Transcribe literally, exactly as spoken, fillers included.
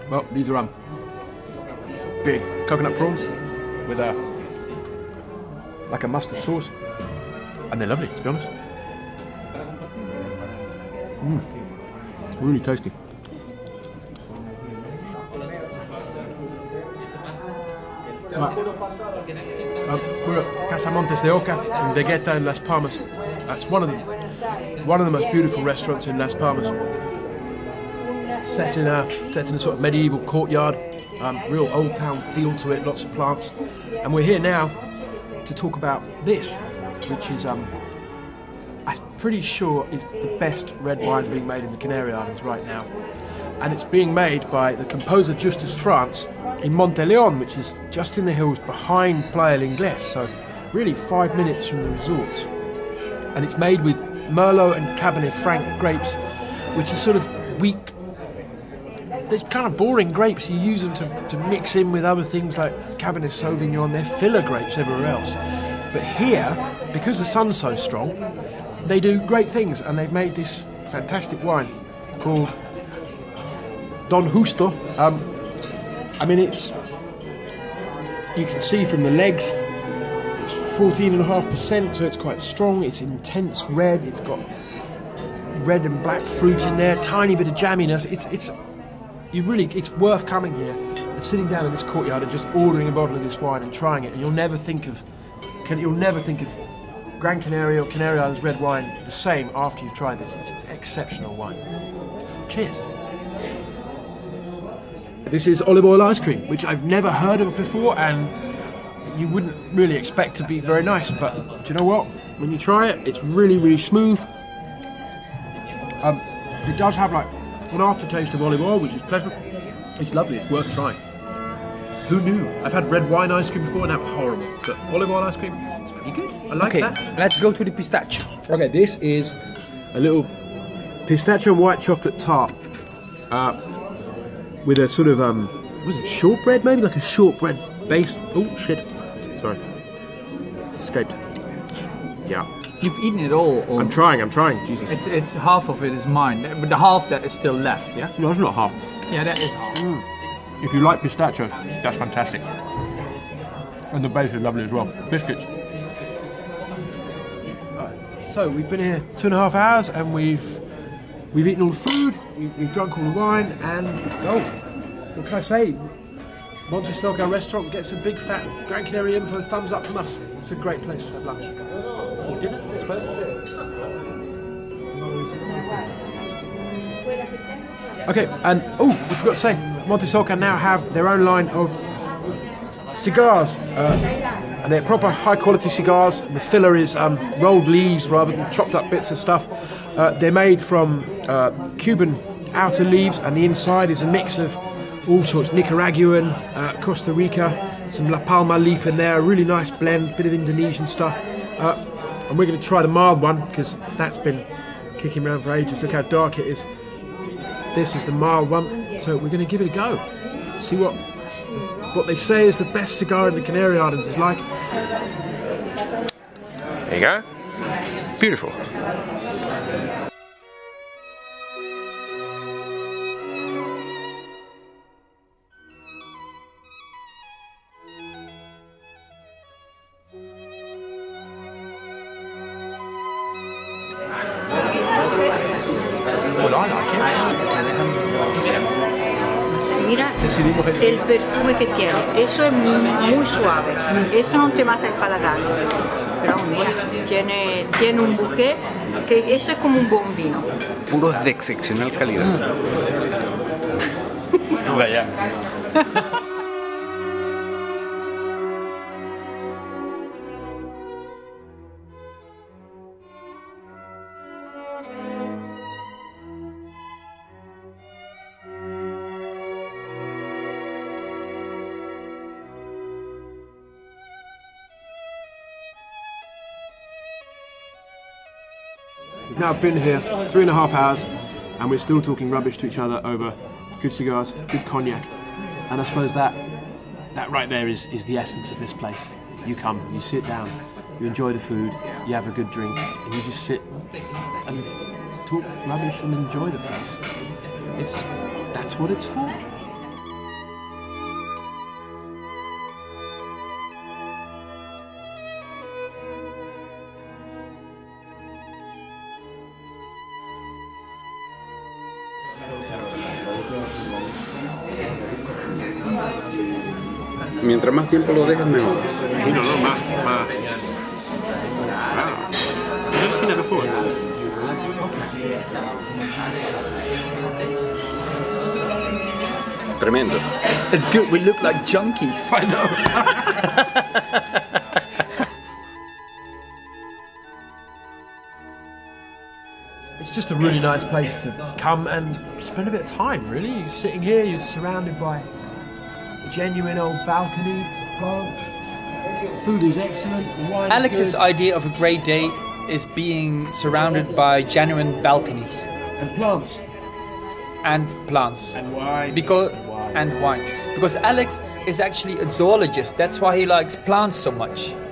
Well, these are um, big coconut prawns with a like a mustard sauce, and they're lovely, to be honest. Mm. Really tasty. Right. Um, we're at Casa Montes de Oca in Vegeta in Las Palmas. That's one of the one of the most beautiful restaurants in Las Palmas. Set in a set in a sort of medieval courtyard, um, real old town feel to it, lots of plants. And we're here now to talk about this, which is um, I'm pretty sure is the best red wine being made in the Canary Islands right now. And it's being made by the composer Justus Frantz in Monteleon, which is just in the hills behind Playa l'Inglés, so really five minutes from the resorts. And it's made with Merlot and Cabernet Franc grapes, which are sort of weak, they're kind of boring grapes. You use them to, to mix in with other things like Cabernet Sauvignon, they're filler grapes everywhere else. But here, because the sun's so strong, they do great things, and they've made this fantastic wine called Don Justo. Um, I mean, it's, you can see from the legs, it's fourteen point five percent, so it's quite strong. It's intense red. It's got red and black fruit in there, tiny bit of jamminess. It's it's you really it's worth coming here and sitting down in this courtyard and just ordering a bottle of this wine and trying it, and you'll never think of you'll never think of Gran Canaria or Canary Islands red wine the same after you've tried this. It's an exceptional wine. Cheers. This is olive oil ice cream, which I've never heard of before, and you wouldn't really expect to be very nice, but do you know what? When you try it, it's really, really smooth. Um, it does have like an aftertaste of olive oil, which is pleasant. It's lovely, it's worth trying. Who knew? I've had red wine ice cream before and that was horrible, but olive oil ice cream, it's pretty good. I like okay, that. Let's go to the pistachio. Okay, this is a little pistachio and white chocolate tart. Uh, with a sort of, um, was it shortbread maybe? Like a shortbread base. Oh, shit. Sorry. It's escaped. Yeah. You've eaten it all. Or I'm trying, I'm trying. Jesus. It's, it's half of it is mine, but the half that is still left, yeah? No, it's not half. Yeah, that is half. Mm. If you like pistachios, that's fantastic. And the base is lovely as well. Biscuits. Right. So, we've been here two and a half hours and we've We've eaten all the food, we've, we've drunk all the wine, and oh, what can I say? Montes de Oca restaurant gets a big fat Gran Canaria info thumbs up from us. It's a great place to have lunch. Or dinner, I suppose. Okay, and oh, we forgot to say, Montes de Oca now have their own line of cigars. Uh, and they're proper high quality cigars. The filler is um, rolled leaves rather than chopped up bits of stuff. Uh, they're made from uh, Cuban outer leaves, and the inside is a mix of all sorts, Nicaraguan, uh, Costa Rica, some La Palma leaf in there, a really nice blend, bit of Indonesian stuff. Uh, and we're going to try the mild one because that's been kicking around for ages. Look how dark it is. This is the mild one, so we're going to give it a go. See what what they say is the best cigar in the Canary Islands is like. There you go. Beautiful. Mira el perfume que tiene, eso es muy, muy suave, eso no te mata el paladar, pero mira, tiene, tiene un bouquet que eso es como un buen vino. Puros de excepcional calidad. Mm. Vaya. We've now been here three and a half hours and we're still talking rubbish to each other over good cigars, good cognac, and I suppose that that right there is, is the essence of this place. You come, you sit down, you enjoy the food, you have a good drink, and you just sit and talk rubbish and enjoy the place. It's, that's what it's for. Mientras más tiempo lo dejes, mejor. Imagino, ¿no? Más, más. Wow. I've never seen that before. Tremendo. It's good. We look like junkies. I know. It's just a really nice place to come and spend a bit of time, really. You're sitting here, you're surrounded by genuine old balconies, plants. Food is excellent, the wine Alex's is good. idea of a great day is being surrounded by genuine balconies And plants. and plants. And wine. Because And wine. and wine. Because Alex is actually a zoologist. That's why he likes plants so much.